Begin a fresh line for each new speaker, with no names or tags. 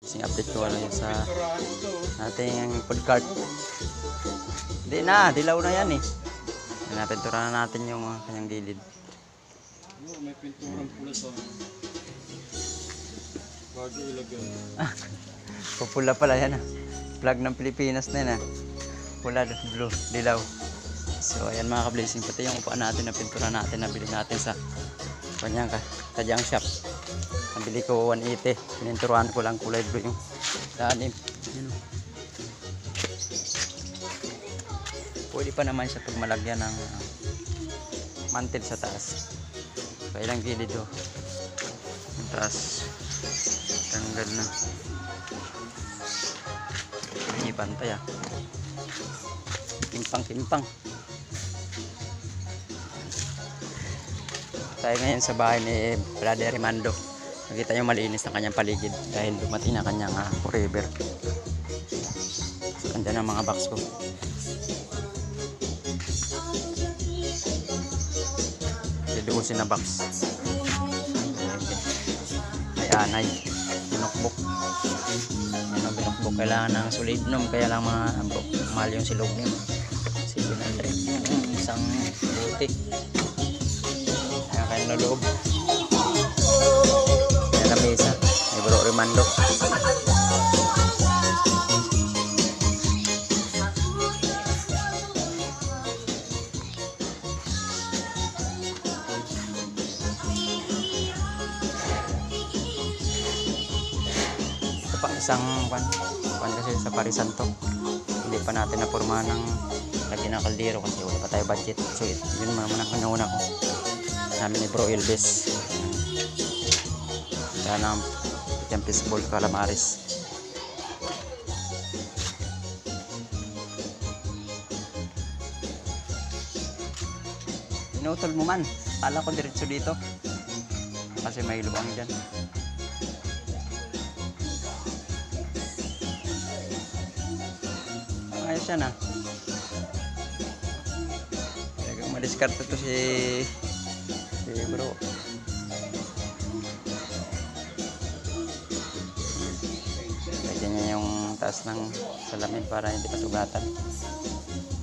Update ko lang sa ating food cart. Hindi na, dilaw na yan eh. Pinapintura na natin yung kanyang gilid.
May pinturang pula sa bago ilagay.
Pupula pala yan ah. Flag ng Pilipinas na yan ah. Pula, blue, dilaw. So ayan mga ka-blessing, pati yung upuan natin na pintura natin, nabili natin sa kanyang kadyang shop. Nabili ko 180, pininturuan ko lang kulay blue yung dalim. Pwede pa naman siya pag malagyan ng mantel sa taas. So ilang gilid do. Yung taas tanggal na. Hindi pantay ah. Timpang. Tayo ngayon sa bahay ni Brother Rimando. Nakita nyo malinis ang kanyang paligid dahil dumating na kanyang forever. So, andyan ang mga box ko. Dilusin na box. May anay. Binukbok. Yan ang binukbok. Kailangan ng solidnom. Kaya lang mga mahal yung silog niyo. 700. Isang buti. Kaya kayo na loob. Yan ang mesa. May Bro Rimando. Ito pa isang pan kasi sa parisan to. Hindi pa natin napurma ng lagyan ng kaldero kasi wala pa tayo budget. So yun naman ang kanuna ko namin ni Bro Elvis. Kaya ng Tempest Ball Calamares. Inutol mo man. Kala ko diretso dito kasi may lubang dyan. Ayos yan ah. Talagang madiskarte to si Bro. Lagyan niya yung taas ng salamin para hindi pasugatan.